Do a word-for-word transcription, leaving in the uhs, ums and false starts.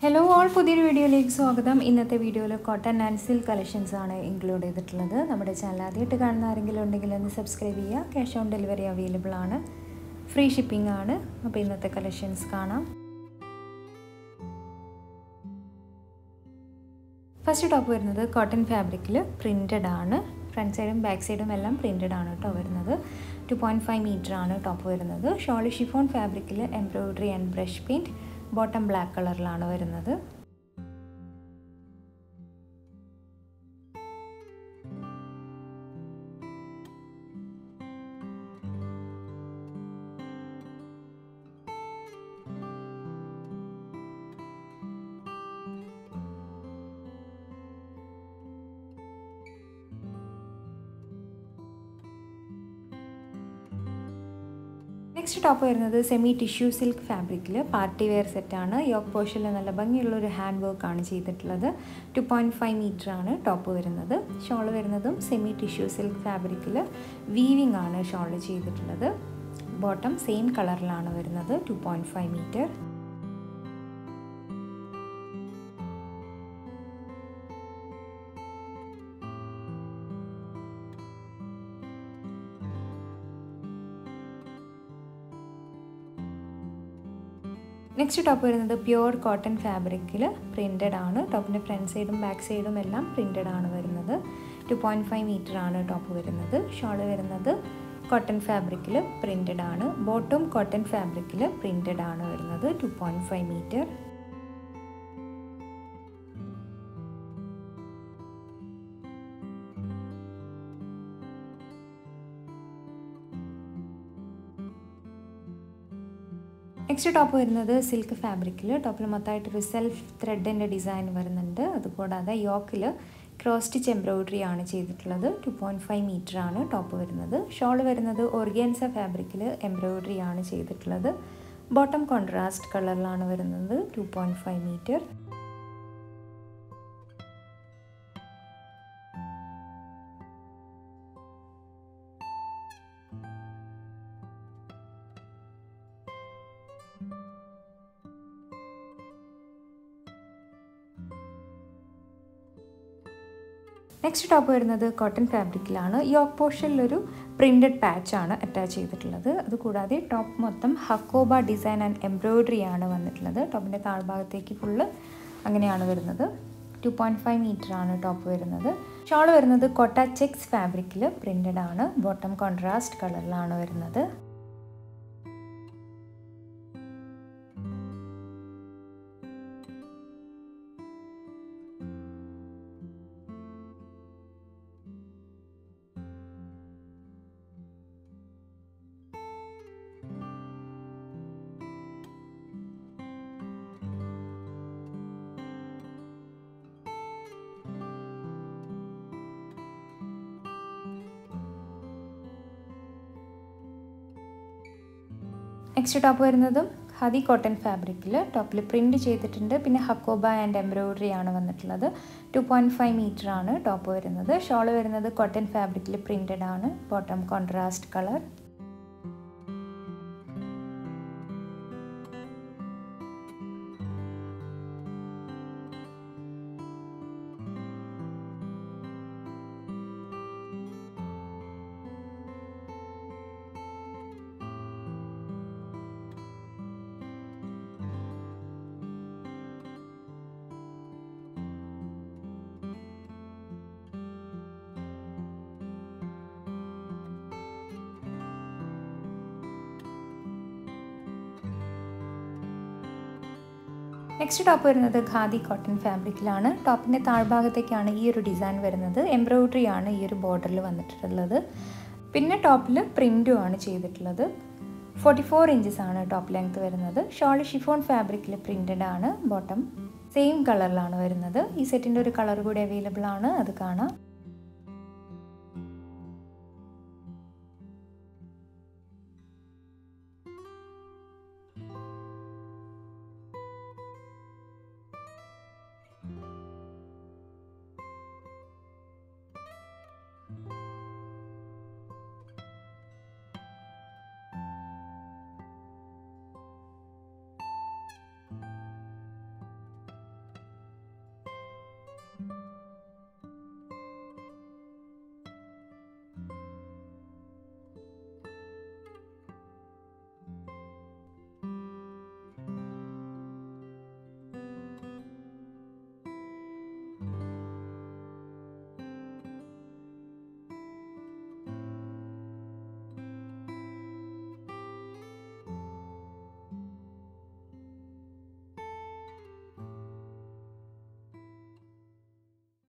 Hello all പുതിയൊരു വീഡിയോയിലേക്ക് സ്വാഗതം. ഇന്നത്തെ വീഡിയോയിൽ കോട്ടൺ ആൻഡ് സിൽക്ക് കളക്ഷൻസ് ആണ് ഇൻക്ലൂഡ് ചെയ്തിട്ടുള്ളത്. നമ്മുടെ ചാനൽ ആദ്യമായിട്ട് കാണുന്ന ആരെങ്കിലും ഉണ്ടെങ്കിൽ ഒന്ന് സബ്സ്ക്രൈബ് ചെയ്യുക. ക്യാഷ് ഓൺ ഡെലിവറി അവൈലബിൾ ആണ്, ഫ്രീ ഷിപ്പിംഗ് ആണ്. അപ്പോൾ ഇന്നത്തെ കളക്ഷൻസ് കാണാം. ഫസ്റ്റ് ടോപ്പ് വരുന്നത് കോട്ടൺ ഫാബ്രിക്കിൽ പ്രിൻറ്റഡ് ആണ്. ഫ്രണ്ട് സൈഡും ബാക്ക് സൈഡും എല്ലാം പ്രിൻറ്റഡ് ആണ് കേട്ടോ വരുന്നത്. ടു പോയിൻറ്റ് ഫൈവ് മീറ്റർ ആണ് ടോപ്പ് വരുന്നത്. ഷോൾ ഷിഫോൺ ഫാബ്രിക്കിൽ embroidery and brush paint, bottom black കളറിലാണ് വരുന്നത്. നെക്സ്റ്റ് ടോപ്പ് വരുന്നത് സെമി ടിഷ്യൂ സിൽക്ക് ഫാബ്രിക്കിൽ പാർട്ടി വെയർ സെറ്റാണ്. യോക്ക് പോർഷനിൽ നല്ല ഭംഗിയുള്ളൊരു ഹാൻഡ് വർക്കാണ് ചെയ്തിട്ടുള്ളത്. ടു പോയിൻറ്റ് ഫൈവ് മീറ്റർ ആണ് ടോപ്പ് വരുന്നത്. ഷോൾ വരുന്നതും സെമി ടിഷ്യൂ സിൽക്ക് ഫാബ്രിക്കിൽ വീവിംഗ് ആണ് ഷോൾ ചെയ്തിട്ടുള്ളത്. ബോട്ടം സെയിം കളറിലാണ് വരുന്നത്. Two point five metre. Next top വരുന്നത് പ്യുവർ കോട്ടൺ ഫാബ്രിക്കിൽ പ്രിൻറ്റഡ് ആണ്. ടോപ്പിൻ്റെ ഫ്രണ്ട് സൈഡും ബാക്ക് സൈഡും എല്ലാം പ്രിൻറ്റഡ് ആണ് വരുന്നത്. ടു പോയിൻറ്റ് ഫൈവ് മീറ്റർ ആണ് ടോപ്പ് വരുന്നത്. ഷോൾ വരുന്നത് കോട്ടൺ ഫാബ്രിക്കിൽ പ്രിൻറ്റഡ് ആണ്. ബോട്ടം കോട്ടൺ ഫാബ്രിക്കിൽ പ്രിൻറ്റഡ് ആണ് വരുന്നത്. Two point five metre. Next top വരുന്നത് സിൽക്ക് ഫാബ്രിക്കിൽ. ടോപ്പിൽ മൊത്തമായിട്ടൊരു സെൽഫ് ത്രെഡിൻ്റെ ഡിസൈൻ വരുന്നുണ്ട്. അതുകൂടാതെ യോക്കിൽ ക്രോസ് സ്റ്റിച്ച് എംബ്രോയിഡറി ആണ് ചെയ്തിട്ടുള്ളത്. ടു പോയിൻറ്റ് ഫൈവ് മീറ്റർ ആണ് ടോപ്പ് വരുന്നത്. ഷോൾ വരുന്നത് ഓർഗാൻസ ഫാബ്രിക്കിൽ എംബ്രോയിഡറി ആണ് ചെയ്തിട്ടുള്ളത്. ബോട്ടം കോൺട്രാസ്റ്റ് കളറിലാണ് വരുന്നത്. Two point five metre. Next top വരുന്നത് കോട്ടൺ ഫാബ്രിക്കിലാണ്. യോക്ക് പോർഷനിലൊരു പ്രിൻറ്റഡ് പാച്ചാണ് അറ്റാച്ച് ചെയ്തിട്ടുള്ളത്. അതുകൂടാതെ ടോപ്പ് മൊത്തം ഹക്കോബ ഡിസൈൻ ആൻഡ് എംബ്രോയിഡറി ആണ് വന്നിട്ടുള്ളത്. ടോപ്പിൻ്റെ താഴ്ഭാഗത്തേക്ക് ഫുള്ള് അങ്ങനെയാണ് വരുന്നത്. ടു പോയിൻറ്റ് ഫൈവ് മീറ്റർ ആണ് ടോപ്പ് വരുന്നത്. ഷോൾ വരുന്നത് കോട്ട ചെക്സ് ഫാബ്രിക്കിൽ പ്രിൻറ്റഡ് ആണ്. ബോട്ടം കോൺട്രാസ്റ്റ് കളറിലാണ് വരുന്നത്. നെക്സ്റ്റ് ടോപ്പ് വരുന്നതും ഖാദി കോട്ടൺ ഫാബ്രിക്കിൽ ടോപ്പിൽ പ്രിൻറ്റ് ചെയ്തിട്ടുണ്ട്. പിന്നെ ഹക്കോബ ആൻഡ് എംബ്രോയിഡറി ആണ് വന്നിട്ടുള്ളത്. ടു പോയിൻറ്റ് ഫൈവ് മീറ്റർ ആണ് ടോപ്പ് വരുന്നത്. ഷോൾ വരുന്നത് കോട്ടൺ ഫാബ്രിക്കിൽ പ്രിൻറ്റഡ് ആണ്. Bottom contrast colour. Next top വരുന്നത് ഖാദി കോട്ടൺ ഫാബ്രിക്കിലാണ്. ടോപ്പിൻ്റെ താഴ്ഭാഗത്തേക്കാണ് ഈ ഒരു ഡിസൈൻ വരുന്നത്. എംബ്രോയിഡറി ആണ് ഈ ഒരു ബോർഡറിൽ വന്നിട്ടുള്ളത്. പിന്നെ ടോപ്പിൽ പ്രിൻറ്റും ആണ് ചെയ്തിട്ടുള്ളത്. ഫോർട്ടി ഫോർ ഇഞ്ചസ് ആണ് ടോപ്പ് ലെങ്ത് വരുന്നത്. ഷോൾ ഷിഫോൺ ഫാബ്രിക്കിൽ പ്രിൻറ്റഡ് ആണ്. ബോട്ടം സെയിം കളറിലാണ് വരുന്നത്. ഈ സെറ്റിൻ്റെ ഒരു കളർ കൂടി അവൈലബിൾ ആണ്, അത് കാണാം.